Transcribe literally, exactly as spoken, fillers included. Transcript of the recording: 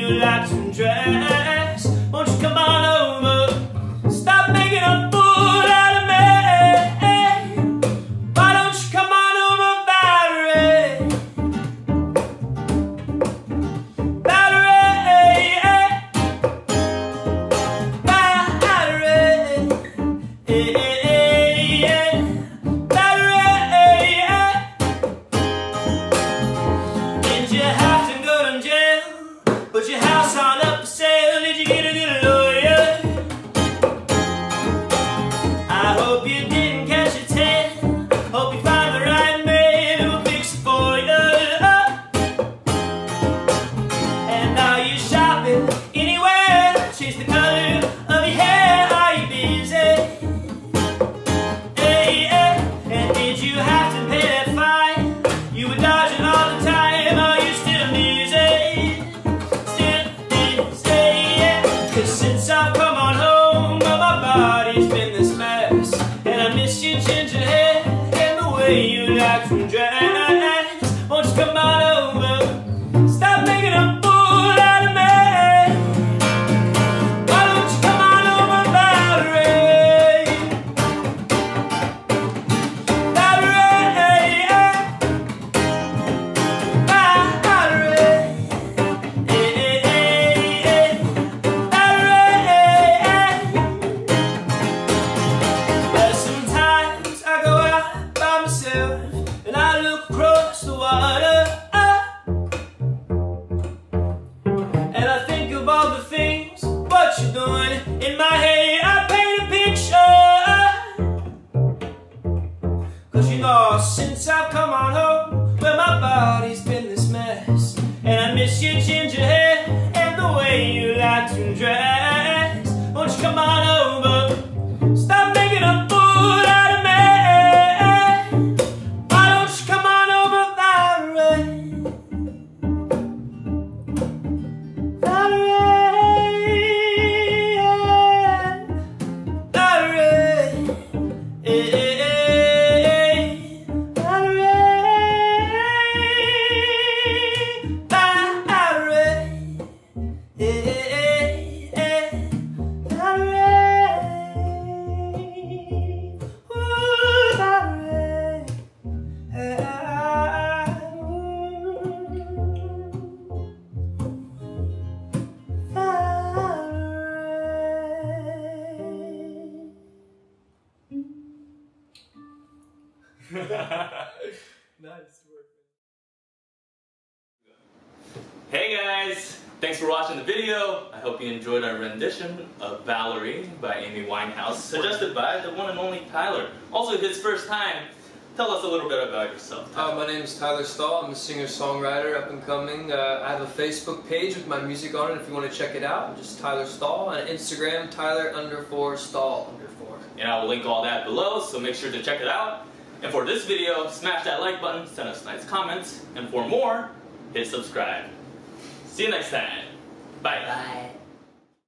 you like some dress. Won't you come on over? Stop making a fool out of me. Why don't you come on over, Valerie? Valerie, Valerie, Did you have to go to jail? Put your house on up for sale? Did you get a good lawyer? I hope you didn't catch a tan. Hope you find the right man who'll fix it for you. And are you shopping anywhere? Change the color of your hair. Are you busy? Hey, hey. And did you have to pay that fine? You were dodging all the time. Are you still busy? Still busy, yeah. 'Cause since I've come on home, well, my body's been this mess. And I miss your ginger hair and the way you like some dress. Won't you come on over? Stop making a fool out of me. Why don't you come on over, Valerie? Valerie, Valerie, Valerie. Sometimes I go out by myself and I look across the water, and I think of all the things what you're doing. In my head I paint a picture, 'cause you know since I've come on home, well, my body's been this mess. And I miss your ginger hair and the way you like to dress. Won't you come on over? Stop making a fool out of me. Why don't you come on over, Valerie? Valerie, Valerie, Nice work. Hey guys, thanks for watching the video. I hope you enjoyed our rendition of Valerie by Amy Winehouse, suggested by the one and only Tyler. Also his first time. Tell us a little bit about yourself, Uh, Tyler. my name is Tyler Stahl. I'm a singer-songwriter, up and coming. Uh, I have a Facebook page with my music on it if you want to check it out. Just Tyler Stahl. And Instagram, Tyler underscore Stahl underscore. And I will link all that below, so make sure to check it out. And for this video, smash that like button, send us nice comments, and for more, hit subscribe. See you next time. Bye. Bye.